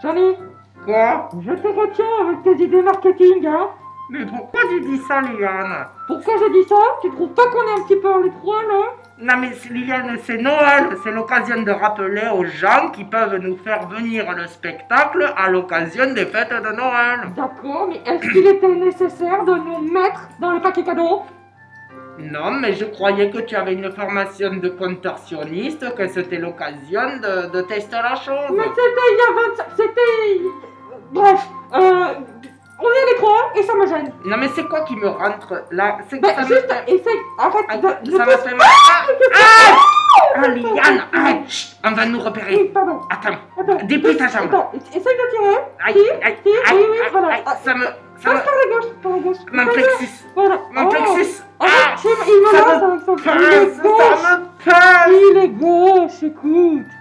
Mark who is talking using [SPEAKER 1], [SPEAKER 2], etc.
[SPEAKER 1] Johnny,
[SPEAKER 2] Quoi?
[SPEAKER 1] je te retiens avec tes idées marketing, hein.
[SPEAKER 2] Mais pourquoi tu dis ça, Liliane?
[SPEAKER 1] Pourquoi j'ai dit ça? Tu trouves pas qu'on est un petit peu à l'étroit, là?
[SPEAKER 2] Non mais Liliane, c'est Noël, c'est l'occasion de rappeler aux gens qui peuvent nous faire venir le spectacle à l'occasion des fêtes de Noël.
[SPEAKER 1] D'accord, mais est-ce qu'il était nécessaire de nous mettre dans le paquet cadeau?
[SPEAKER 2] Non, mais je croyais que tu avais une formation de contorsionniste, que c'était l'occasion de tester la chose.
[SPEAKER 1] Mais c'était il y a 25... C'était... Bref, on est à l'étroit et ça me gêne.
[SPEAKER 2] Non mais c'est quoi qui me rentre là? C'est que
[SPEAKER 1] Ben,
[SPEAKER 2] ça me
[SPEAKER 1] juste,
[SPEAKER 2] fait...
[SPEAKER 1] essaye, arrête de...
[SPEAKER 2] Ça me fait mal. Ah, Liliane, arrête, chut, on va nous
[SPEAKER 1] Oui,
[SPEAKER 2] repérer.
[SPEAKER 1] pardon.
[SPEAKER 2] Attends, déplie ta jambe.
[SPEAKER 1] Attends, essaye de tirer.
[SPEAKER 2] Aïe,
[SPEAKER 1] Tire,
[SPEAKER 2] aïe,
[SPEAKER 1] tire,
[SPEAKER 2] aïe,
[SPEAKER 1] oui,
[SPEAKER 2] aïe,
[SPEAKER 1] voilà.
[SPEAKER 2] aïe, ça me...
[SPEAKER 1] Passe par la gauche, par la gauche.
[SPEAKER 2] Mon plexus.
[SPEAKER 1] Voilà.
[SPEAKER 2] Mon plexus.
[SPEAKER 1] Arrête, il me
[SPEAKER 2] ça
[SPEAKER 1] lance
[SPEAKER 2] me
[SPEAKER 1] avec son...
[SPEAKER 2] pince,
[SPEAKER 1] Il est gauche.
[SPEAKER 2] ça me pince.
[SPEAKER 1] Il est gauche, écoute.